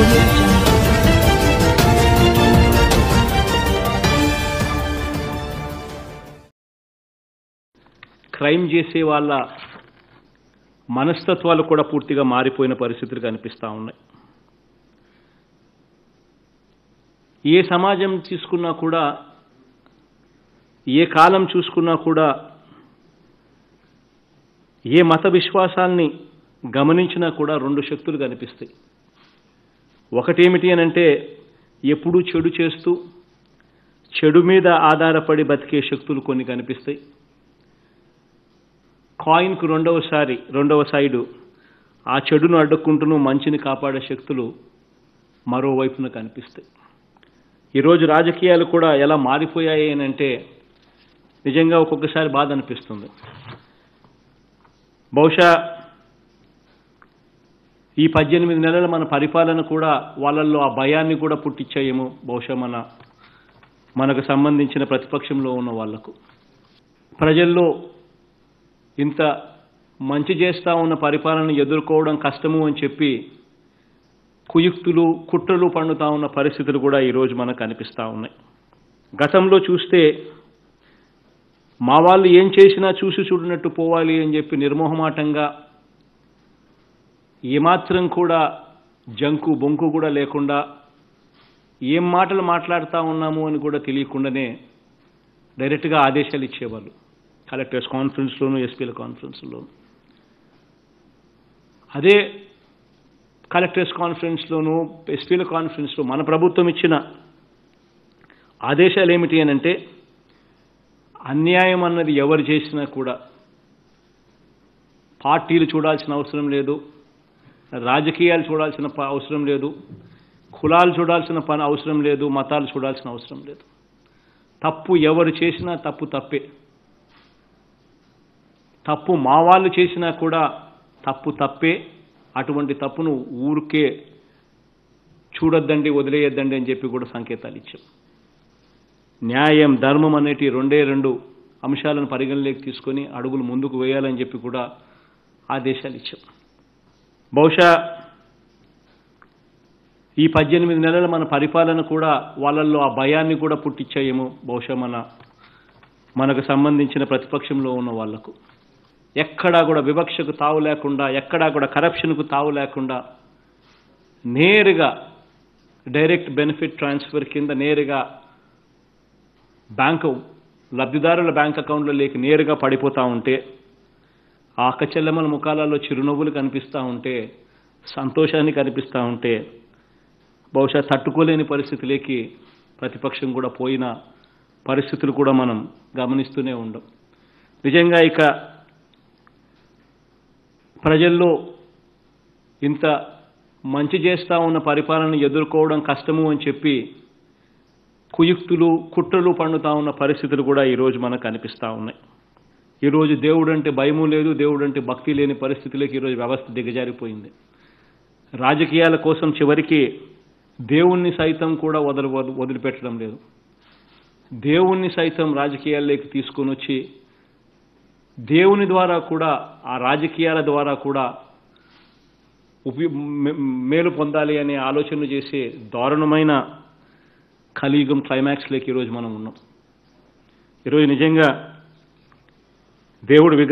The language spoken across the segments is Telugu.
audio jungle. క్రైమ్ చేసే వాళ్ళ మనస్తత్వాలు కూడా పూర్తిగా మారిపోయిన పరిస్థితులు కనిపిస్తూ ఉన్నాయి. ఏ సమాజం తీసుకున్నా కూడా, ఏ కాలం చూసుకున్నా కూడా, ఏ మత విశ్వాసాల్ని గమనించినా కూడా రెండు శక్తులు కనిపిస్తాయి. ఒకటేమిటి అనంటే ఎప్పుడూ చెడు చేస్తూ చెడు మీద ఆధారపడి బతికే శక్తులు కొన్ని కనిపిస్తాయి. కాయిన్కు రెండవ సైడు ఆ చెడును అడ్డుకుంటూ మంచిని కాపాడే శక్తులు మరోవైపున కనిపిస్తాయి. ఈరోజు రాజకీయాలు కూడా ఎలా మారిపోయాయి అనంటే నిజంగా ఒక్కొక్కసారి బాధ అనిపిస్తుంది. బహుశా ఈ 18 నెలల మన పరిపాలన కూడా వాళ్ళల్లో ఆ భయాన్ని కూడా పుట్టించాయేమో బహుశా మనకు సంబంధించిన ప్రతిపక్షంలో ఉన్న వాళ్లకు. ప్రజల్లో ఇంత మంచి చేస్తూ ఉన్న పరిపాలనను ఎదుర్కోవడం కష్టము అని చెప్పి కుయుక్తులు కుట్రలు పండుతూ ఉన్న పరిస్థితులు కూడా ఈరోజు మనకు కనిపిస్తూ ఉన్నాయి. గతంలో చూస్తే మా వాళ్ళు ఏం చేసినా చూసి చూడనట్టు పోవాలి అని చెప్పి నిర్మోహమాటంగా ఏమాత్రం కూడా జంకు బొంకు కూడా లేకుండా ఏం మాటలు మాట్లాడుతూ ఉన్నాము అని కూడా తెలియకుండానే డైరెక్ట్గా ఆదేశాలు ఇచ్చేవాళ్ళు. కలెక్టర్స్ కాన్ఫరెన్స్లోను, ఎస్పీల కాన్ఫరెన్స్లోను. అదే కలెక్టర్స్ కాన్ఫరెన్స్లోను, ఎస్పీల కాన్ఫరెన్స్లో మన ప్రభుత్వం ఇచ్చిన ఆదేశాలు ఏమిటి అనంటే అన్యాయం అన్నది ఎవరు చేసినా కూడా పార్టీలు చూడాల్సిన అవసరం లేదు, రాజకీయాలు చూడాల్సిన అవసరం లేదు, కులాలు చూడాల్సిన అవసరం లేదు, మతాలు చూడాల్సిన అవసరం లేదు. తప్పు ఎవరు చేసినా తప్పే. తప్పు మా వాళ్ళు చేసినా కూడా తప్పే. అటువంటి తప్పును ఊరికే చూడొద్దండి, వదిలేయొద్దండి అని చెప్పి కూడా సంకేతాలు ఇచ్చాం. న్యాయం, ధర్మం అనేటి రెండు అంశాలను పరిగణలోకి తీసుకొని అడుగులు ముందుకు వేయాలని చెప్పి కూడా ఆదేశాలు ఇచ్చాం. బహుశా ఈ 18 నెలల మన పరిపాలన కూడా వాళ్ళల్లో ఆ భయాన్ని కూడా పుట్టించాయేమో బహుశా మనకు సంబంధించిన ప్రతిపక్షంలో ఉన్న వాళ్లకు. ఎక్కడా కూడా వివక్షకు తావు లేకుండా, ఎక్కడా కూడా కరప్షన్కు తావు లేకుండా నేరుగా డైరెక్ట్ బెనిఫిట్ ట్రాన్స్ఫర్ కింద నేరుగా లబ్ధిదారుల బ్యాంక్ అకౌంట్లో లేక నేరుగా పడిపోతూ ఉంటే, ఆ అక్కచెల్లెమ్మల ముఖాలలో చిరునవ్వులు కనిపిస్తూ ఉంటే, సంతోషాన్ని కనిపిస్తూ ఉంటే బహుశా తట్టుకోలేని పరిస్థితిలోకి ప్రతిపక్షం కూడా పోయిన పరిస్థితులు కూడా మనం గమనిస్తూనే ఉండం. నిజంగా ఇక ప్రజల్లో ఇంత మంచి చేస్తూ ఉన్న పరిపాలనను ఎదుర్కోవడం కష్టము అని చెప్పి కుయుక్తులు కుట్రలు పండుతూ ఉన్న పరిస్థితులు కూడా ఈరోజు మనకు కనిపిస్తూ ఉన్నాయి. ఈరోజు దేవుడంటే భయము లేదు, దేవుడంటే భక్తి లేని పరిస్థితులకి ఈరోజు వ్యవస్థ దిగజారిపోయింది. రాజకీయాల కోసం చివరికి దేవుణ్ణి సైతం కూడా వదిలిపెట్టడం లేదు. దేవుణ్ణి సైతం రాజకీయాల్లోకి తీసుకొని వచ్చి దేవుని ద్వారా కూడా, ఆ రాజకీయాల ద్వారా కూడా మేలు పొందాలి అనే ఆలోచన చేసే దారుణమైన కలియుగం క్లైమాక్స్లోకి ఈరోజు మనం ఉన్నాం. ఈరోజు నిజంగా దేవుడి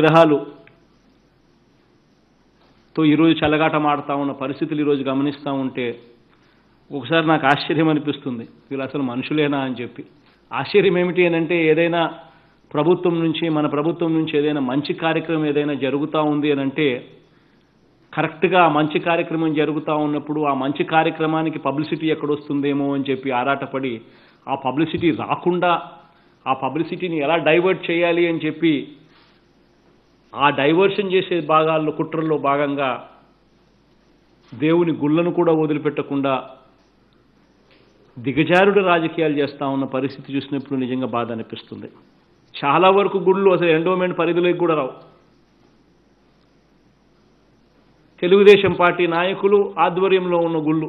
విగ్రహాలుతో ఈరోజు చెలగాటం ఆడుతూ ఉన్న పరిస్థితులు ఈరోజు గమనిస్తూ ఉంటే ఒకసారి నాకు ఆశ్చర్యం అనిపిస్తుంది, వీళ్ళు అసలు మనుషులేనా అని చెప్పి. ఆశ్చర్యం ఏమిటి అనంటే ఏదైనా మన ప్రభుత్వం నుంచి ఏదైనా మంచి కార్యక్రమం ఏదైనా జరుగుతూ ఉంది అనంటే కరెక్ట్గా మంచి కార్యక్రమం జరుగుతూ ఉన్నప్పుడు ఆ మంచి కార్యక్రమానికి పబ్లిసిటీ ఎక్కడొస్తుందేమో అని చెప్పి ఆరాటపడి ఆ పబ్లిసిటీ రాకుండా ఆ పబ్లిసిటీని ఎలా డైవర్ట్ చేయాలి అని చెప్పి ఆ డైవర్షన్ చేసే భాగాల్లో కుట్రల్లో భాగంగా దేవుని గుళ్ళను కూడా వదిలిపెట్టకుండా దిగజారుడు రాజకీయాలు చేస్తూ ఉన్న పరిస్థితి చూసినప్పుడు నిజంగా బాధ అనిపిస్తుంది. చాలా వరకు గుళ్ళు అసలు ఎండోమెంట్ పరిధిలోకి కూడా రావు. తెలుగుదేశం పార్టీ నాయకులు ఆధ్వర్యంలో ఉన్న గుళ్ళు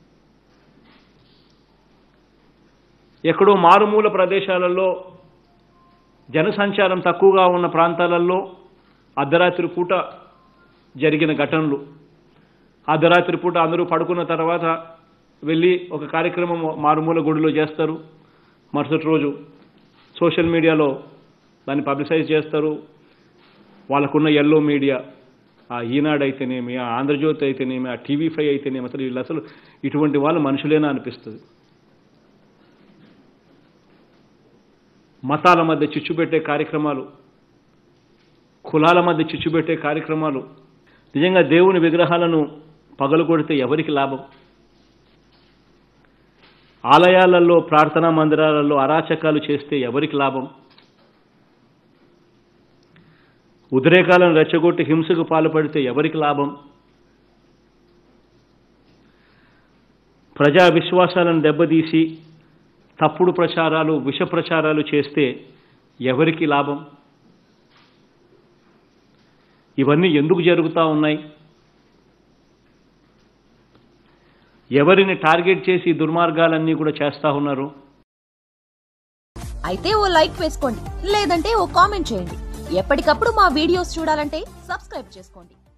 ఎక్కడో మారుమూల ప్రదేశాలలో జనసంచారం తక్కువగా ఉన్న ప్రాంతాలలో అర్ధరాత్రి పూట జరిగిన ఘటనలు, అర్ధరాత్రి పూట అందరూ పడుకున్న తర్వాత వెళ్ళి ఒక కార్యక్రమం మారుమూల గుడిలో చేస్తారు, మరుసటి రోజు సోషల్ మీడియాలో దాన్ని పబ్లిసైజ్ చేస్తారు. వాళ్ళకున్న ఎల్లో మీడియా, ఆ ఈనాడు అయితేనేమి, ఆ ఆంధ్రజ్యోతి అయితేనేమి, ఆ TV5 అయితేనేమి, అసలు వీళ్ళు అసలు ఇటువంటి వాళ్ళు మనుషులేనా అనిపిస్తుంది. మతాల మధ్య చిచ్చుపెట్టే కార్యక్రమాలు, కులాల మధ్య చిచ్చుపెట్టే కార్యక్రమాలు. నిజంగా దేవుని విగ్రహాలను పగలగొడితే ఎవరికి లాభం? ఆలయాలలో, ప్రార్థనా మందిరాలలో అరాచకాలు చేస్తే ఎవరికి లాభం? ఉద్రేకాలను రెచ్చగొట్టి హింసకు పాల్పడితే ఎవరికి లాభం? ప్రజా విశ్వాసాలను దెబ్బతీసి తప్పుడు ప్రచారాలు, విష ప్రచారాలు చేస్తే ఎవరికి లాభం? ఇవన్నీ ఎందుకు జరుగుతూ ఉన్నాయి? ఎవరిని టార్గెట్ చేసి దుర్మార్గాలన్నీ కూడా చేస్తా ఉన్నారు? అయితే ఓ లైక్ వేసుకోండి, లేదంటే ఓ కామెంట్ చేయండి. ఎప్పటికప్పుడు మా వీడియోస్ చూడాలంటే సబ్స్క్రైబ్ చేసుకోండి.